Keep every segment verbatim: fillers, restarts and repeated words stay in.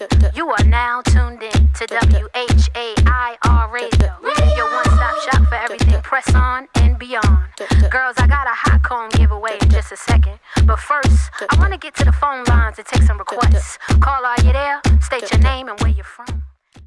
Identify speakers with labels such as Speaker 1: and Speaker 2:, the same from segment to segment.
Speaker 1: You are now tuned in to W H A I R Radio, your one-stop shop for everything press on and beyond. Girls, I got a hot comb giveaway in just a second, but first, I want to get to the phone lines and take some requests. Karla, are you there? State your name and where you're from.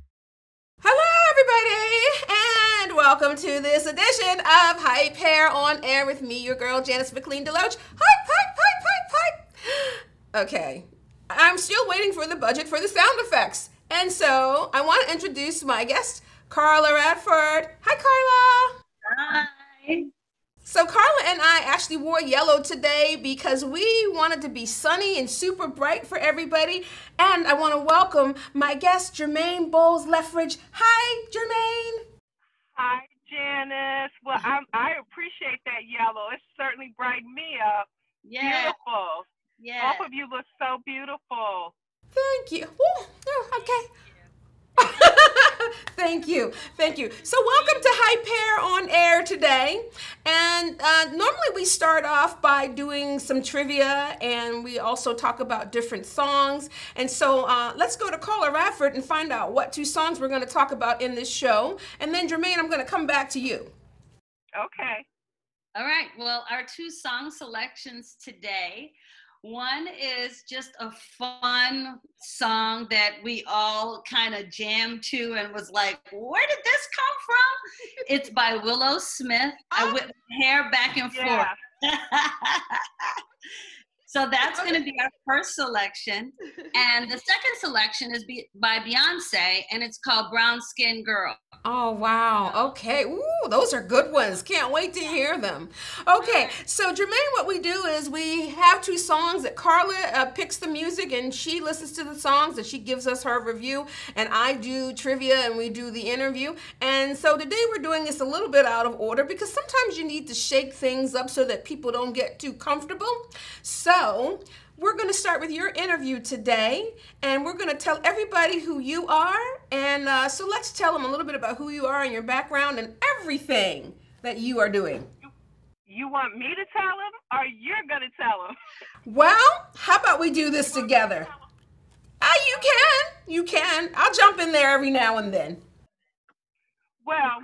Speaker 2: Hello, everybody, and welcome to this edition of Hype Hair on Air with me, your girl, Janice McLean DeLoatch. Hype, hype, hype, hype, hype. Okay, I'm still waiting for the budget for the sound effects, and so I want to introduce my guest, Karla Radford. Hi, Karla.
Speaker 3: Hi.
Speaker 2: So Karla and I actually wore yellow today because we wanted to be sunny and super bright for everybody. And I want to welcome my guest, Germaine Bolds-Leftridge. Hi, Germaine.
Speaker 4: Hi, Janice. Well, I'm, I appreciate that yellow. It certainly brightened me up.
Speaker 3: Yeah.
Speaker 4: Beautiful.
Speaker 3: Yeah.
Speaker 4: Both of you look so beautiful.
Speaker 2: Thank you. Ooh, oh, okay. Thank you. Thank you. So welcome to Hype Hair on Air today. And uh, normally we start off by doing some trivia, and we also talk about different songs. And so uh, let's go to Karla Radford and find out what two songs we're going to talk about in this show. And then Germaine, I'm going to come back to you.
Speaker 4: Okay.
Speaker 3: All right. Well, our two song selections today. One is just a fun song that we all kind of jammed to and was like, where did this come from? It's by Willow Smith. I whip my hair back and
Speaker 4: Yeah.
Speaker 3: forth. So that's going to be our first selection. And the second selection is be- by Beyonce, and it's called Brown Skin Girl.
Speaker 2: Oh, wow. Okay. Ooh, those are good ones. Can't wait to hear them. Okay. So, Germaine, what we do is we have two songs that Karla uh, picks the music and she listens to the songs and she gives us her review, and I do trivia and we do the interview. And so today we're doing this a little bit out of order because sometimes you need to shake things up so that people don't get too comfortable. So, we're going to start with your interview today, and we're going to tell everybody who you are. And uh, so let's tell them a little bit about who you are and your background and everything that you are doing.
Speaker 4: You want me to tell him, or you're going to tell him?
Speaker 2: Well, how about we do this together? Ah, uh, you can. You can. I'll jump in there every now and then.
Speaker 4: Well,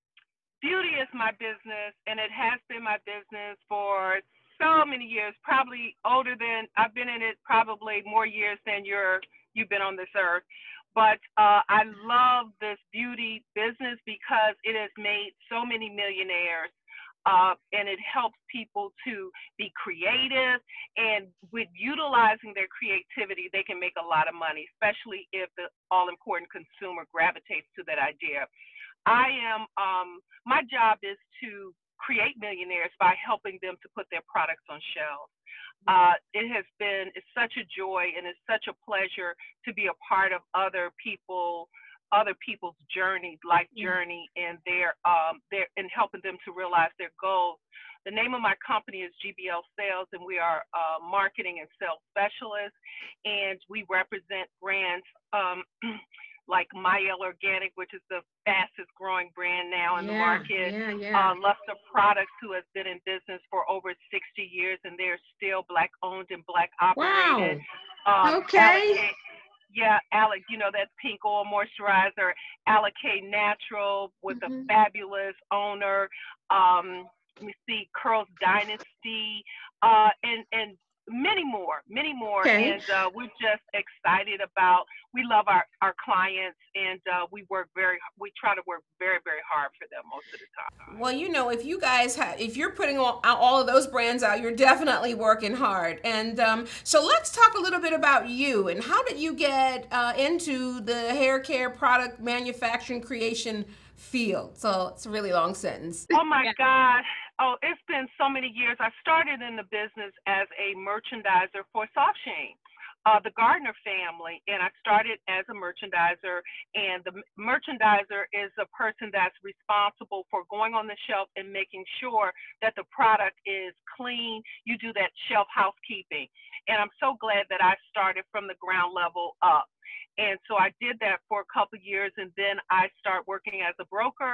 Speaker 4: beauty is my business, and it has been my business for so many years, probably older than, I've been in it probably more years than you're, you've been on this earth. But uh, I love this beauty business because it has made so many millionaires, uh, and it helps people to be creative, and with utilizing their creativity, they can make a lot of money, especially if the all-important consumer gravitates to that idea. I am, um, my job is to create millionaires by helping them to put their products on shelves. Uh, it has been, it's such a joy and it's such a pleasure to be a part of other people, other people's journey, life journey, and their, um, their, and helping them to realize their goals. The name of my company is G B L Sales, and we are uh, marketing and sales specialists, and we represent brands um, like Mayel Organic, which is the fastest growing brand now in
Speaker 2: yeah,
Speaker 4: the market.
Speaker 2: Yeah, yeah.
Speaker 4: Uh, Luster Products, who has been in business for over sixty years, and they're still black owned and black operated.
Speaker 2: Wow.
Speaker 4: Um,
Speaker 2: okay.
Speaker 4: Alec, yeah, Alec, you know, that pink oil moisturizer, Alec Natural with mm-hmm. a fabulous owner. Um, let me see, Curls Dynasty, uh, and, and many more, many more.
Speaker 2: Okay.
Speaker 4: And uh, we're just excited about, we love our, our clients, and uh, we work very, we try to work very, very hard for them most of the time.
Speaker 2: Well, you know, if you guys have, if you're putting all, all of those brands out, you're definitely working hard. And um, so let's talk a little bit about you and how did you get uh, into the hair care product manufacturing creation field? So it's a really long sentence.
Speaker 4: Oh my God. Oh, it's been so many years. I started in the business as a merchandiser for Soft Sheen, uh, the Gardner family, and I started as a merchandiser, and the merchandiser is a person that's responsible for going on the shelf and making sure that the product is clean. You do that shelf housekeeping, and I'm so glad that I started from the ground level up. And so I did that for a couple of years, and then I started working as a broker,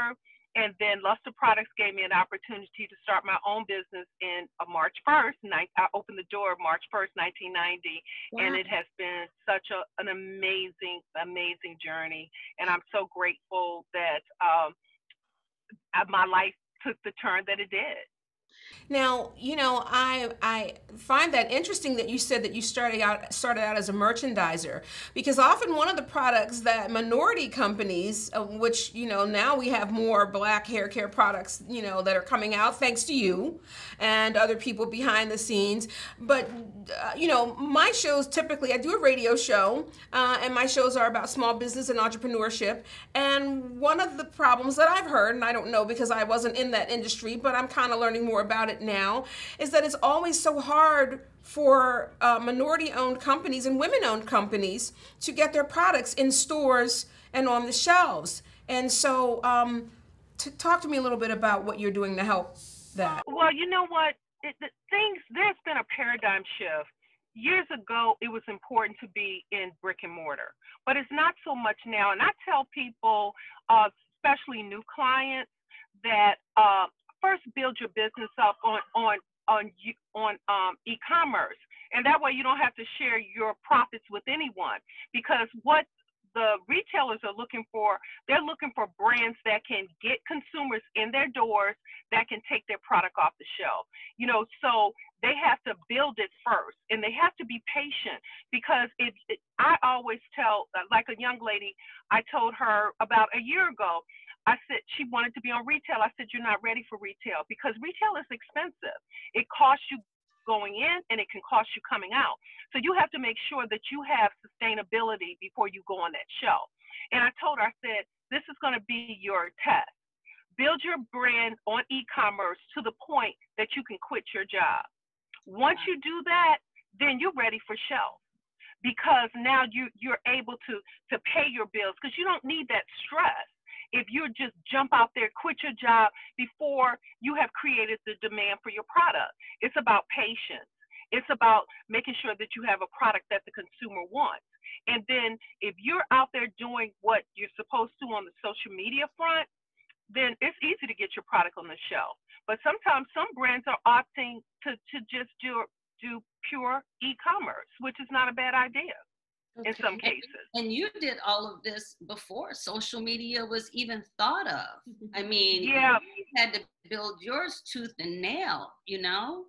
Speaker 4: And then Luster Products gave me an opportunity to start my own business in uh, March first. I opened the door March first, nineteen ninety. Wow. And it has been such a, an amazing, amazing journey. And I'm so grateful that um, my life took the turn that it did.
Speaker 2: Now, you know, I I find that interesting that you said that you started out started out as a merchandiser, because often one of the products that minority companies, uh, which, you know, now we have more black hair care products, you know, that are coming out thanks to you and other people behind the scenes. But, uh, you know, my shows typically, I do a radio show, uh, and my shows are about small business and entrepreneurship. And one of the problems that I've heard, and I don't know because I wasn't in that industry, but I'm kind of learning more about it now, is that it's always so hard for uh, minority-owned companies and women-owned companies to get their products in stores and on the shelves. And so um, to talk to me a little bit about what you're doing to help that.
Speaker 4: Well, you know what? It, the things, there's been a paradigm shift. Years ago, it was important to be in brick and mortar, but it's not so much now. And I tell people, uh, especially new clients, that uh, first build your business up on on on on um, e-commerce, and that way you don't have to share your profits with anyone. Because what the retailers are looking for, they're looking for brands that can get consumers in their doors, that can take their product off the shelf. You know, so they have to build it first, and they have to be patient. Because it, it I always tell, like a young lady, I told her about a year ago, I said she wanted to be on retail. I said, you're not ready for retail, because retail is expensive. It costs you going in, and it can cost you coming out. So you have to make sure that you have sustainability before you go on that shelf. And I told her, I said, this is going to be your test. Build your brand on e-commerce to the point that you can quit your job. Once you do that, then you're ready for shelf. Because now you, you're able to, to pay your bills, because you don't need that stress. If you just jump out there, quit your job before you have created the demand for your product. It's about patience. It's about making sure that you have a product that the consumer wants. And then if you're out there doing what you're supposed to on the social media front, then it's easy to get your product on the shelf. But sometimes some brands are opting to, to just do, do pure e-commerce, which is not a bad idea. Okay. In some cases.
Speaker 3: And, and you did all of this before social media was even thought of. I mean,
Speaker 4: yeah.
Speaker 3: You had to build yours tooth and nail, you know?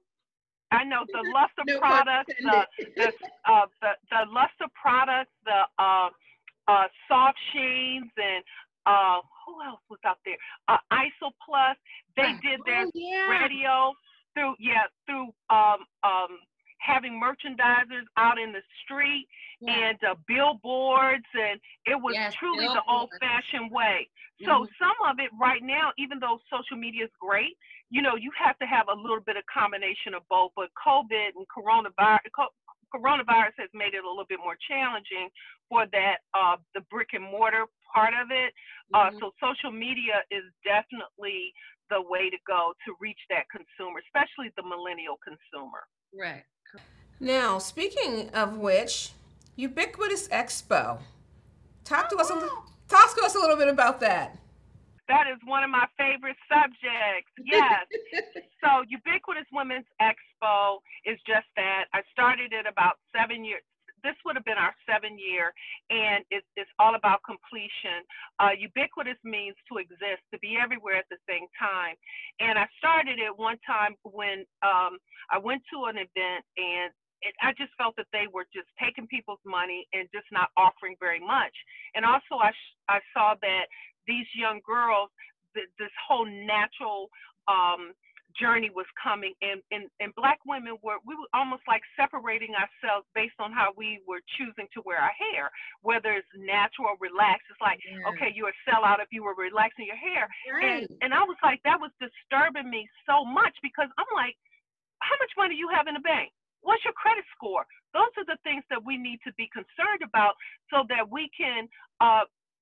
Speaker 4: I know the Luster no products, the, the, uh, the, the Luster products, the uh, uh, soft sheens, and uh, who else was out there? Uh, Isol Plus. They did their oh, yeah. radio through, yeah, through um, um, having merchandisers out in the street, yeah. and uh, billboards, and it was yes, truly billboards. The old-fashioned way. So mm-hmm. some of it right now, even though social media is great, you know, you have to have a little bit of combination of both. But COVID and coronavirus, coronavirus has made it a little bit more challenging for that, uh, the brick and mortar part of it. Mm-hmm. Uh, so social media is definitely the way to go to reach that consumer, especially the millennial consumer.
Speaker 3: Right.
Speaker 2: Now, speaking of which, Ubiquitous Expo. Talk to us a little, talk to us a little bit about that.
Speaker 4: That is one of my favorite subjects. Yes. So Ubiquitous Women's Expo is just that. I started it about seven years. This would have been our seven year, and it's, it's all about completion. Uh, ubiquitous means to exist, to be everywhere at the same time. And I started it one time when um, I went to an event, and it, I just felt that they were just taking people's money and just not offering very much. And also I, I saw that these young girls, th this whole natural um, journey was coming, and, and, and Black women were, we were almost like separating ourselves based on how we were choosing to wear our hair, whether it's natural or relaxed. It's like, yeah. okay, you're a sellout if you were relaxing your hair. Right. And, and I was like, that was disturbing me so much, because I'm like, how much money do you have in the bank? What's your credit score? Those are the things that we need to be concerned about, so that we can uh,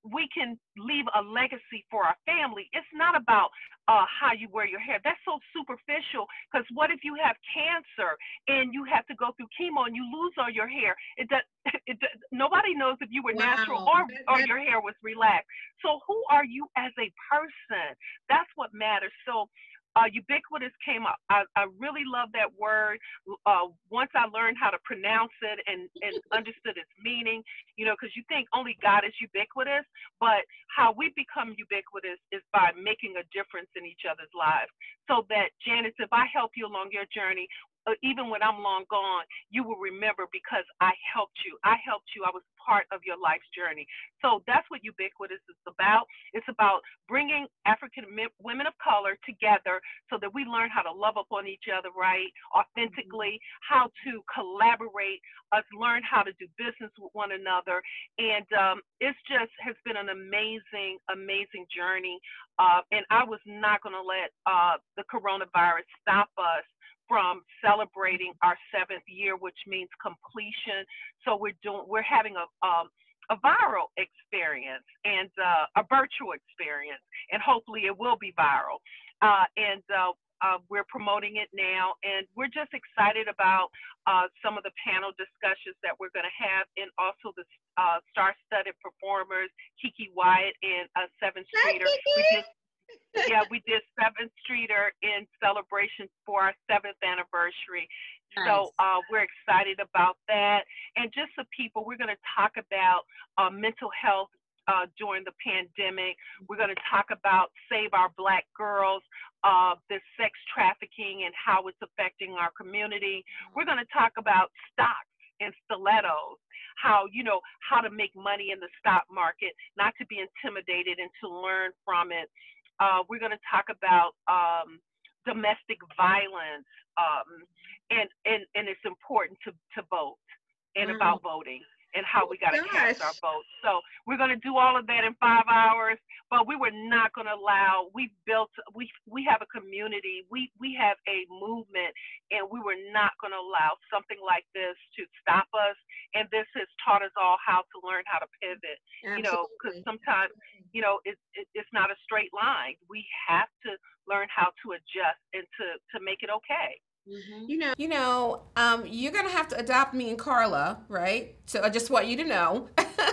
Speaker 4: we can leave a legacy for our family. It's not about uh, how you wear your hair. That's so superficial, because what if you have cancer and you have to go through chemo and you lose all your hair? It does, it does, nobody knows if you were
Speaker 2: Wow.
Speaker 4: natural or,
Speaker 2: That-
Speaker 4: or
Speaker 2: that-
Speaker 4: your hair was relaxed. So who are you as a person? That's what matters. So uh, ubiquitous came up. I, I really love that word. Uh, once I learned how to pronounce it and, and understood its meaning, you know, because you think only God is ubiquitous, but how we become ubiquitous is by making a difference in each other's lives. So that, Janice, if I help you along your journey, uh, even when I'm long gone, you will remember because I helped you. I helped you. I was part of your life's journey. So that's what ubiquitous is about. It's about bringing African women of color together so that we learn how to love upon each other, right, authentically, how to collaborate, us learn how to do business with one another. And um, it's just has been an amazing, amazing journey. Uh, and I was not going to let uh, the coronavirus stop us from celebrating our seventh year, which means completion. So we're doing, we're having a um, a viral experience and uh, a virtual experience, and hopefully it will be viral. Uh, and uh, uh, we're promoting it now, and we're just excited about uh, some of the panel discussions that we're going to have, and also the uh, star-studded performers, Kiki Wyatt and uh, Seven Streeter. We just yeah, we did Seventh Streeter in celebration for our seventh anniversary. Nice. So uh, we're excited about that. And just the people, we're going to talk about uh, mental health uh, during the pandemic. We're going to talk about Save Our Black Girls, uh, the sex trafficking and how it's affecting our community. We're going to talk about stocks and stilettos, how, you know, how to make money in the stock market, not to be intimidated and to learn from it. Uh, we're going to talk about um, domestic violence, um, and, and, and it's important to, to vote, and mm. about voting and how we got to cast our votes. So we're going to do all of that in five hours, but we were not going to allow, we built, we we have a community, we, we have a movement, and we were not going to allow something like this to stop us. And this has taught us all how to learn how to pivot, Absolutely. You know, because sometimes, you know, it, it, it's not a straight line. We have to learn how to adjust and to, to make it okay.
Speaker 2: Mm-hmm. You know, you know, um, you're gonna have to adopt me and Karla, right? So I just want you to know.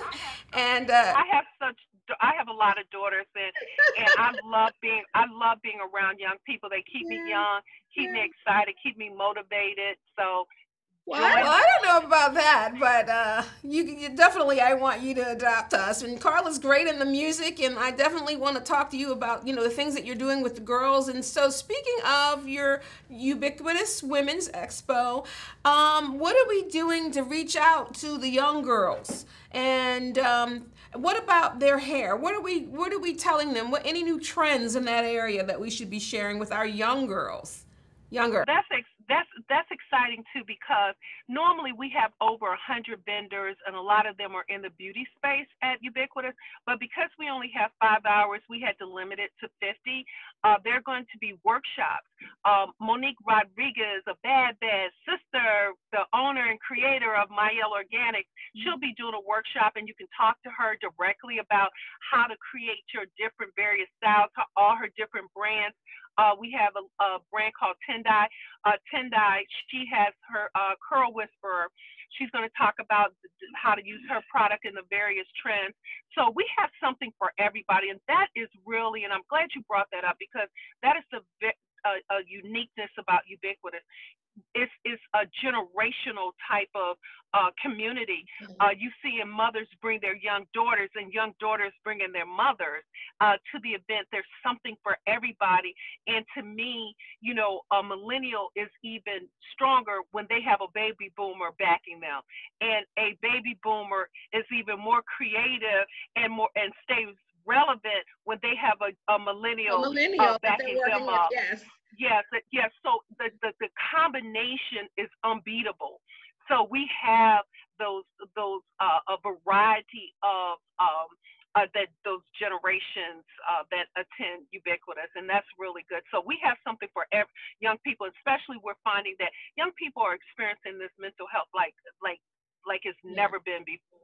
Speaker 2: and uh,
Speaker 4: I have such, I have a lot of daughters, and and I love being, I love being around young people. They keep yeah. me young, keep yeah. me excited, keep me motivated. So.
Speaker 2: Well, I, well, I don't know about that, but uh, you, you definitely, I want you to adopt us. And Karla's great in the music, and I definitely want to talk to you about, you know, the things that you're doing with the girls. And so, speaking of your Ubiquitous Women's Expo, um, what are we doing to reach out to the young girls? And um, what about their hair? What are we, what are we telling them? What any new trends in that area that we should be sharing with our young girls? Younger.
Speaker 4: That's ex- that's that's exciting too, because normally we have over a hundred vendors, and a lot of them are in the beauty space at Ubiquitous. But because we only have five hours, we had to limit it to fifty. Uh, there are going to be workshops. Um, Monique Rodriguez, a bad bad sister, the owner and creator of Mayel Organics, she'll be doing a workshop, and you can talk to her directly about how to create your different various styles, all her different brands. Uh, we have a, a brand called Tendai. Uh, Tendai, she has her uh, Curl Whisperer. She's going to talk about how to use her product in the various trends. So we have something for everybody, and that is really, and I'm glad you brought that up, because that is the a, a uniqueness about Ubiquitous. It's, it's a generational type of uh, community. Uh, you see in mothers bring their young daughters, and young daughters bringing their mothers uh, to the event. There's something for everybody. And to me, you know, a millennial is even stronger when they have a baby boomer backing them. And a baby boomer is even more creative and more and stays relevant when they have a, a millennial,
Speaker 2: a millennial
Speaker 4: uh, backing them up.
Speaker 2: Yes.
Speaker 4: Yes, yes. So the, the, the combination is unbeatable. So we have those those uh, a variety of um, uh, that those generations uh, that attend Ubiquitous, and that's really good. So we have something for every, young people, especially we're finding that young people are experiencing this mental health like like like it's yeah. never been before.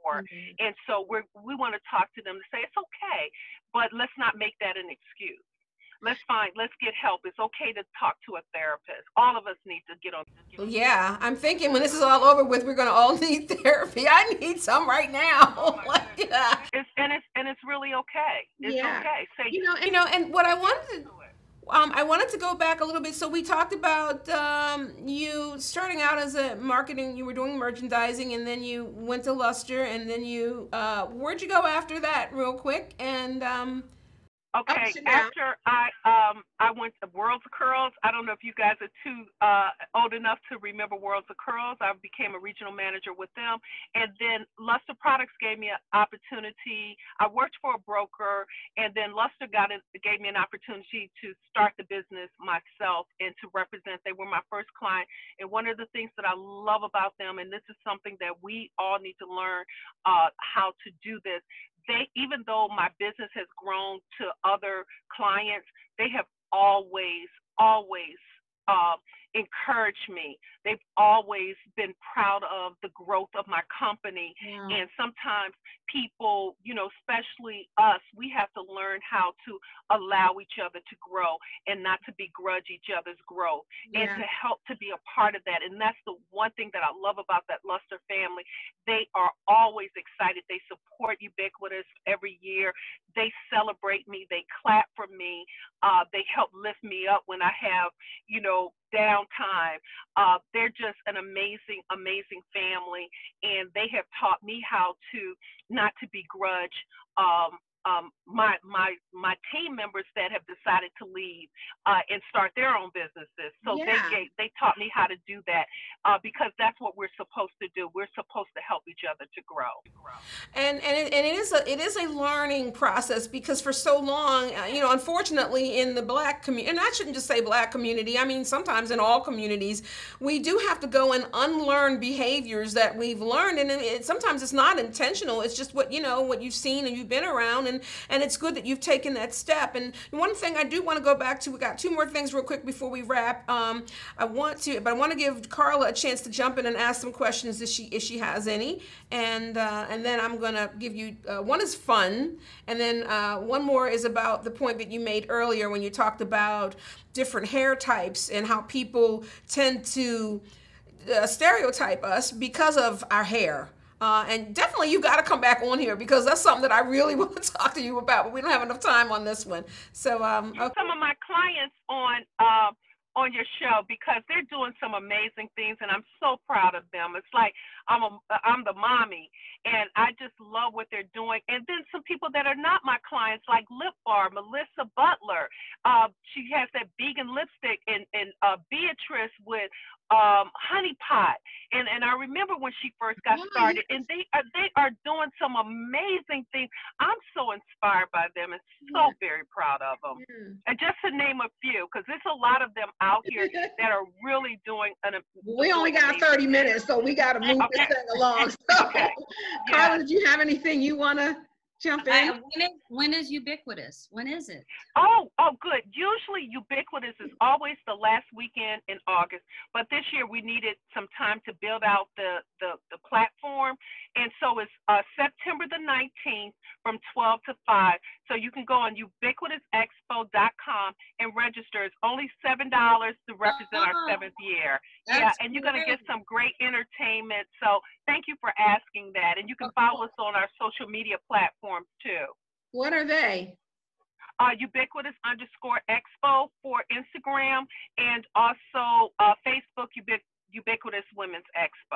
Speaker 4: for. Mm-hmm. And so we're, we want to talk to them to say, it's okay, but let's not make that an excuse. Let's find, let's get help. It's okay to talk to a therapist. All of us need to get on. Get on.
Speaker 2: Yeah, I'm thinking when this is all over with, we're going to all need therapy. I need some right now.
Speaker 4: Oh like, yeah. It's, and it's and it's really okay. It's yeah. okay. Say,
Speaker 2: you know, and, you know, and what I wanted to, um, I wanted to go back a little bit. So we talked about um, you starting out as a marketing. You were doing merchandising, and then you went to Luster, and then you. Uh, where'd you go after that, real quick? And um,
Speaker 4: Okay, after I um I went to Worlds of Curls. I don't know if you guys are too uh, old enough to remember Worlds of Curls. I became a regional manager with them, and then Luster Products gave me an opportunity. I worked for a broker, and then Luster got it, gave me an opportunity to start the business myself and to represent. They were my first client, and one of the things that I love about them, and this is something that we all need to learn uh, how to do this. They, even though my business has grown to other clients, they have always, always uh, encouraged me. They've always been proud of the growth of my company. Yeah. And sometimes people, you know, especially us, we have to learn how to allow each other to grow and not to begrudge each other's growth. Yeah. And to help to be a part of that. And that's the one thing that I love about that Luster family. They are always excited. They support Ubiquitous every year. They celebrate me. They clap for me. Uh, they help lift me up when I have, you know, downtime. Uh, they're just an amazing, amazing family, and they have taught me how to not to begrudge um, um, my my my team members that have decided to leave uh, and start their own businesses. So yeah. they gave, they taught me how to do that uh, because that's what we're supposed to do. We're supposed to help each other to grow.
Speaker 2: And and it, and it is a it is a learning process because for so long, you know, unfortunately, in the Black community, and I shouldn't just say Black community. I mean, sometimes in all communities, we do have to go and unlearn behaviors that we've learned, and it, sometimes it's not intentional. It's just what you know, what you've seen and you've been around. And, and it's good that you've taken that step. And one thing I do want to go back to, we got two more things real quick before we wrap. Um, I want to, but I want to give Karla a chance to jump in and ask some questions if she if she has any. And uh, and then I'm going to give you, uh, one is fun, and then uh, one more is about the point that you made earlier when you talked about different hair types and how people tend to uh, stereotype us because of our hair. Uh, and definitely you got to come back on here because that's something that I really want to talk to you about, but we don't have enough time on this one. So um, okay.
Speaker 4: Some of my clients on uh, on your show because they're doing some amazing things, and I'm so proud of them. It's like I'm a, I'm the mommy, and I just love what they're doing. And then some people that are not my clients, like Lip Bar, Melissa Butler. Uh, she has that vegan lipstick, and and uh, Beatrice with um, Honey Pot. And and I remember when she first got started, and they are they are doing some amazing things. I'm so inspired by them, and so yeah. very proud of them. Yeah. And just to name a few, because there's a lot of them out here that are really doing an.
Speaker 2: We only got thirty minutes, so we got to move okay. this thing along. So, okay. Karla, yeah. did you have anything you want to jump in?
Speaker 3: I, when, is, when is Ubiquitous? When is it?
Speaker 4: Oh, oh, good. Usually Ubiquitous is always the last weekend in August, but this year we needed some time to build out the, the, the platform, and so it's uh, September the nineteenth from twelve to five. So you can go on ubiquitous expo dot com and register. It's only seven dollars to represent uh-huh. our seventh year. That's yeah, and you're going to get some great entertainment. So thank you for asking that. And you can follow us on our social media platforms too.
Speaker 2: What are they?
Speaker 4: Uh, ubiquitous underscore expo for Instagram, and also uh, Facebook, Ubiqu- Ubiquitous Women's Expo.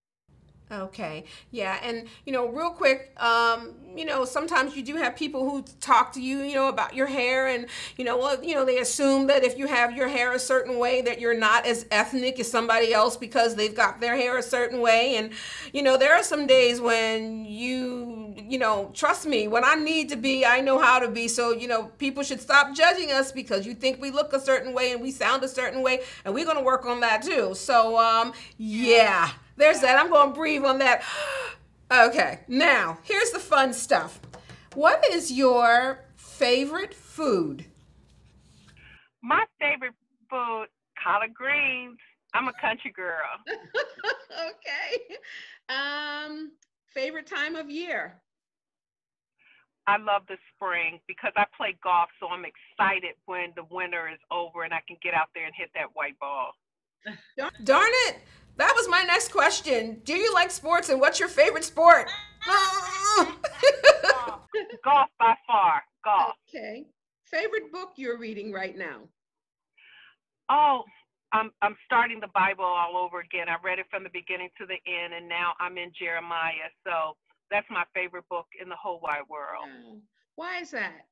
Speaker 2: Okay, yeah, and you know, real quick, um, you know, sometimes you do have people who talk to you, you know, about your hair, and you know, well, you know, they assume that if you have your hair a certain way, that you're not as ethnic as somebody else because they've got their hair a certain way, and you know, there are some days when you, you know, trust me, when I need to be, I know how to be. So you know, people should stop judging us because you think we look a certain way and we sound a certain way, and we're gonna work on that too. So um, yeah. There's that. I'm going to breathe on that. Okay, now, here's the fun stuff. What is your favorite food?
Speaker 4: My favorite food, collard greens. I'm a country girl.
Speaker 2: Okay. Um, Favorite time of year?
Speaker 4: I love the spring because I play golf, so I'm excited when the winter is over and I can get out there and hit that white ball.
Speaker 2: Darn it! That was my next question. Do you like sports, and what's your favorite sport?
Speaker 4: golf. Golf by far. Golf.
Speaker 2: Okay. Favorite book you're reading right now?
Speaker 4: Oh, I'm I'm starting the Bible all over again. I read it from the beginning to the end, and now I'm in Jeremiah. So that's my favorite book in the whole wide world.
Speaker 2: Wow. Why is that?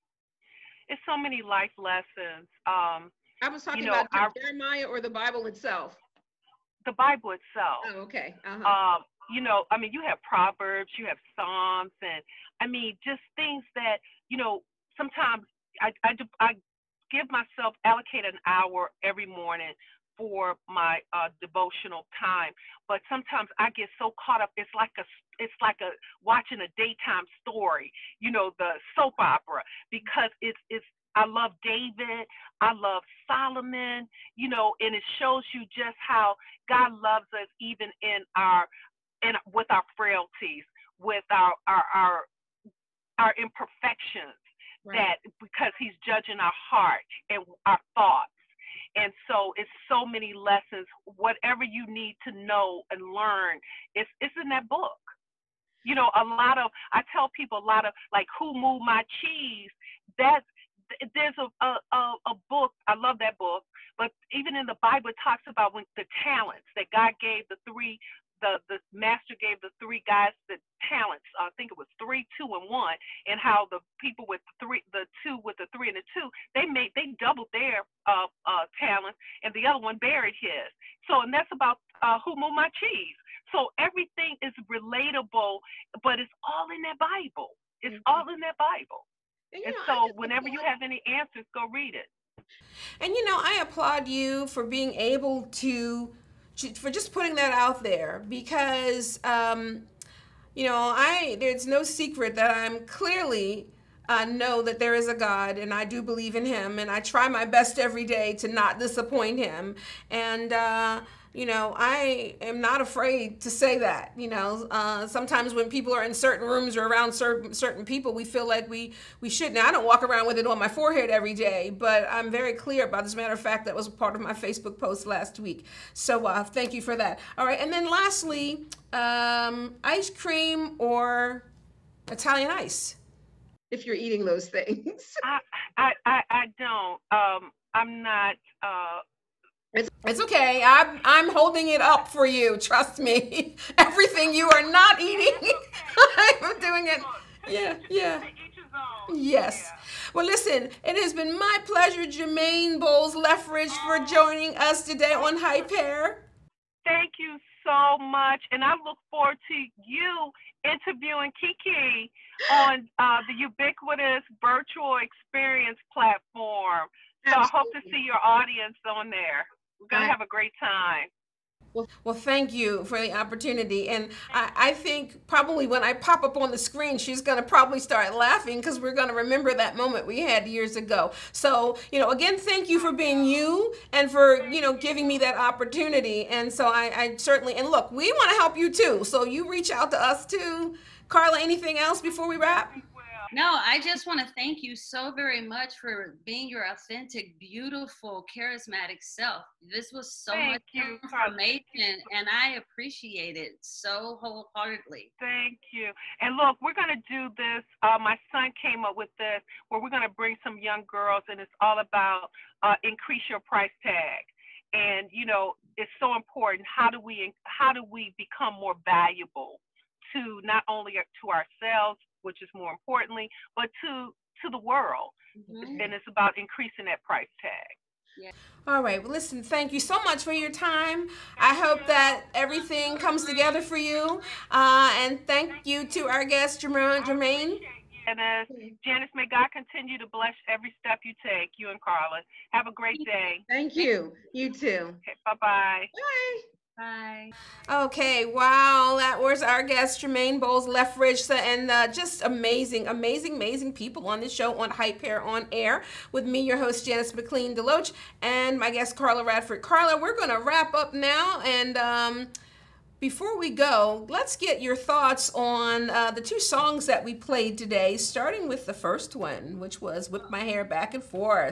Speaker 4: It's so many life lessons. Um,
Speaker 2: I was talking
Speaker 4: you know,
Speaker 2: about
Speaker 4: our,
Speaker 2: Jeremiah or the Bible itself.
Speaker 4: The Bible itself.
Speaker 2: Oh, okay. Uh-huh.
Speaker 4: Um, you know, I mean, you have Proverbs, you have Psalms, and I mean, just things that, you know, sometimes I, I, I give myself, allocate an hour every morning for my uh, devotional time. But sometimes I get so caught up. It's like a, it's like a watching a daytime story, you know, the soap opera, because it's, it's, I love David. I love Solomon, you know, and it shows you just how God loves us even in our, in, with our frailties, with our, our, our, our imperfections, right. That because he's judging our heart and our thoughts. And so it's so many lessons. Whatever you need to know and learn, it's, it's in that book. You know, a lot of, I tell people a lot of, like, Who Moved My Cheese? That's, there's a, a, a book, I love that book, but even in the Bible, it talks about when the talents that God gave the three, the, the master gave the three guys the talents. I think it was three, two, and one, and how the people with the three, the two with the three and the two, they made, they doubled their uh, uh, talents, and the other one buried his. So, and that's about uh, Who Moved My Cheese. So everything is relatable, but it's all in that Bible. It's mm-hmm. all in that Bible. And, and know, so whenever you have any answers, go read it.
Speaker 2: And, you know, I applaud you for being able to, for just putting that out there, because, um, you know, I, there's no secret that I'm clearly uh, know that there is a God, and I do believe in him, and I try my best every day to not disappoint him. And, uh, you know, I am not afraid to say that. You know, uh, sometimes when people are in certain rooms or around certain certain people, we feel like we we shouldn't. Now, I don't walk around with it on my forehead every day, but I'm very clear about this. As a matter of fact, that was a part of my Facebook post last week. So uh, thank you for that. All right, and then lastly, um, ice cream or Italian ice, if you're eating those things.
Speaker 4: I I I, I don't. Um, I'm not. Uh,
Speaker 2: It's, it's okay. I'm, I'm holding it up for you. Trust me. Everything you are not eating, I'm doing it. Yeah, yeah. Yes. Well, listen, it has been my pleasure, Germaine Bolds-Leftridge, for joining us today on Hype Hair.
Speaker 4: Thank you so much. And I look forward to you interviewing Kiki on uh, the ubiquitous virtual experience platform. So Absolutely. I hope to see your audience on there. We're going to have a great time.
Speaker 2: Well, well, thank you for the opportunity. And I, I think probably when I pop up on the screen, she's going to probably start laughing because we're going to remember that moment we had years ago. So, you know, again, thank you for being you and for, you know, giving me that opportunity. And so I, I certainly, and look, we want to help you too. So you reach out to us too. Karla, anything else before we wrap?
Speaker 3: No, I just want to thank you so very much for being your authentic, beautiful, charismatic self. This was so
Speaker 4: thank
Speaker 3: much
Speaker 4: you,
Speaker 3: information, and I appreciate it so wholeheartedly.
Speaker 4: Thank you. And look, we're going to do this. Uh, my son came up with this, where we're going to bring some young girls, and it's all about uh, increase your price tag. And, you know, it's so important. How do we, how do we become more valuable to not only to ourselves, which is more importantly, but to to the world. Mm-hmm. And it's about increasing that price tag.
Speaker 2: Yeah. All right. Well, listen, thank you so much for your time. I hope that everything comes together for you. Uh, and thank you to our guest, Germaine. Germaine.
Speaker 4: And uh, Janice, may God continue to bless every step you take, you and Karla. Have a great day.
Speaker 2: Thank you. You too.
Speaker 4: Okay, bye-bye.
Speaker 2: Bye.
Speaker 3: Bye.
Speaker 2: Okay, wow, that was our guest, Germaine Bolds-Leftridge, and uh, just amazing, amazing, amazing people on this show on Hype Hair on Air with me, your host, Janice McLean DeLoatch, and my guest, Karla Radford. Karla, we're going to wrap up now, and um, before we go, let's get your thoughts on uh, the two songs that we played today, starting with the first one, which was Whip My Hair Back and Forth.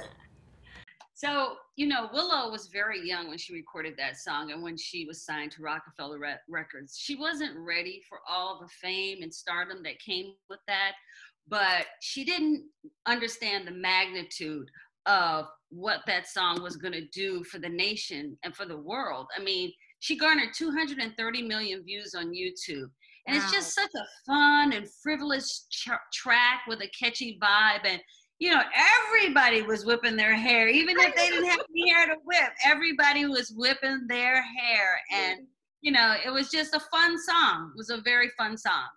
Speaker 3: So, you know, Willow was very young when she recorded that song and when she was signed to Rockefeller Re- Records. She wasn't ready for all the fame and stardom that came with that, but she didn't understand the magnitude of what that song was going to do for the nation and for the world. I mean, she garnered two hundred thirty million views on YouTube. And wow. It's just such a fun and frivolous ch- track with a catchy vibe. And you know, everybody was whipping their hair, even if they didn't have any hair to whip. Everybody was whipping their hair. And, you know, it was just a fun song. It was a very fun song.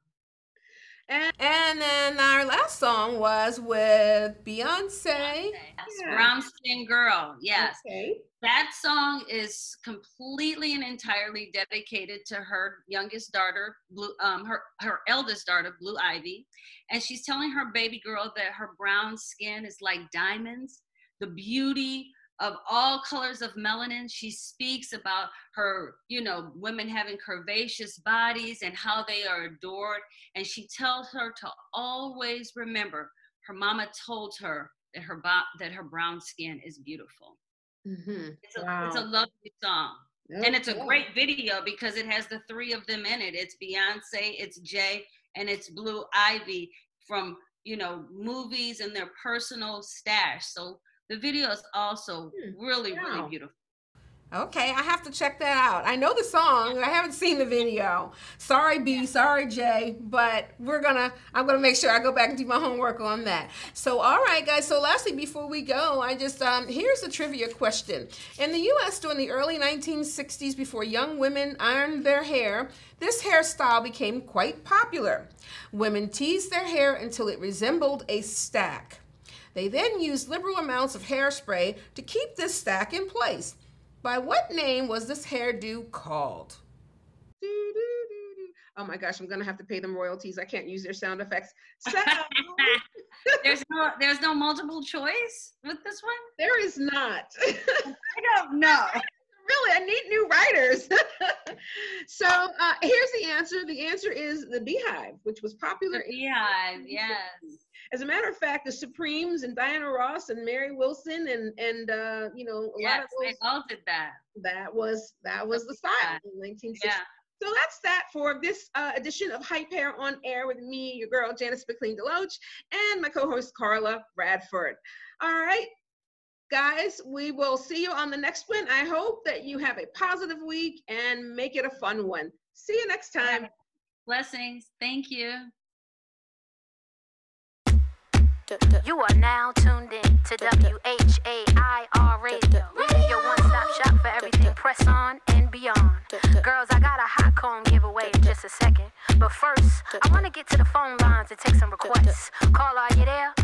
Speaker 2: And, and then our last song was with Beyonce.
Speaker 3: Beyonce. Yeah. Brown Skin Girl. Yes.
Speaker 2: Okay.
Speaker 3: That song is completely and entirely dedicated to her youngest daughter, Blue, um, her, her eldest daughter, Blue Ivy. And she's telling her baby girl that her brown skin is like diamonds, the beauty of all colors of melanin. She speaks about her, you know, women having curvaceous bodies and how they are adored. And she tells her to always remember her mama told her that her, bo- that her brown skin is beautiful.
Speaker 2: Mm-hmm.
Speaker 3: It's, a,
Speaker 2: wow.
Speaker 3: it's a lovely song. Okay. And it's a great video because it has the three of them in it. It's Beyonce, it's Jay, and it's Blue Ivy from, you know, movies and their personal stash. So the video is also really, wow. really beautiful.
Speaker 2: Okay, I have to check that out. I know the song, I haven't seen the video. Sorry, B, sorry, Jay, but we're gonna, I'm gonna make sure I go back and do my homework on that. So, all right, guys, so lastly, before we go, I just, um, here's a trivia question. In the U S during the early nineteen sixties, before young women ironed their hair, this hairstyle became quite popular. Women teased their hair until it resembled a stack. They then used liberal amounts of hairspray to keep this stack in place. By what name was this hairdo called? Oh my gosh, I'm gonna have to pay them royalties. I can't use their sound effects. So,
Speaker 3: there's no there's no multiple choice with this one?
Speaker 2: There is not.
Speaker 3: I don't know.
Speaker 2: Really, I need new writers. So uh, here's the answer. The answer is the Beehive, which was popular.
Speaker 3: The Beehive, yes.
Speaker 2: As a matter of fact, the Supremes and Diana Ross and Mary Wilson and and uh, you know a
Speaker 3: yes,
Speaker 2: lot of those.
Speaker 3: They all did that.
Speaker 2: That was that was the style in nineteen sixty.
Speaker 3: Yeah.
Speaker 2: So that's that for this uh, edition of Hype Hair on Air with me, your girl Janice McLean DeLoatch, and my co-host Karla Radford. All right, guys, we will see you on the next one. I hope that you have a positive week and make it a fun one. See you next time.
Speaker 3: Blessings. Thank you.
Speaker 1: You are now tuned in to W H A I R Radio, your one-stop shop for everything press on and beyond. Girls, I got a hot comb giveaway in just a second, but first, I want to get to the phone lines and take some requests. Karla, are you there?